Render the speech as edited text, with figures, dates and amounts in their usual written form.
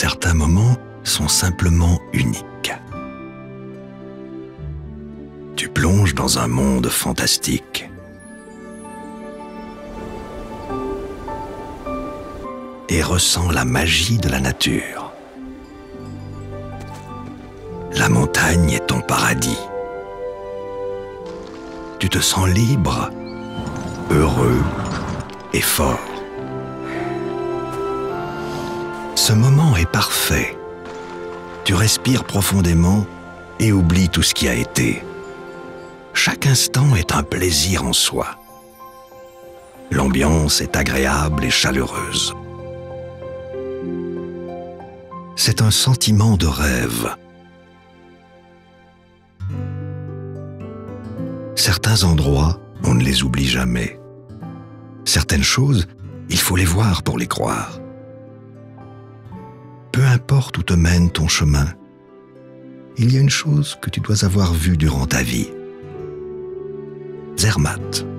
certains moments sont simplement uniques. Tu plonges dans un monde fantastique. Et ressens la magie de la nature. La montagne est ton paradis. Tu te sens libre, heureux et fort. Ce moment est parfait. Tu respires profondément et oublies tout ce qui a été. Chaque instant est un plaisir en soi. L'ambiance est agréable et chaleureuse. C'est un sentiment de rêve. Certains endroits, on ne les oublie jamais. Certaines choses, il faut les voir pour les croire. Peu importe où te mène ton chemin, il y a une chose que tu dois avoir vue durant ta vie. Zermatt.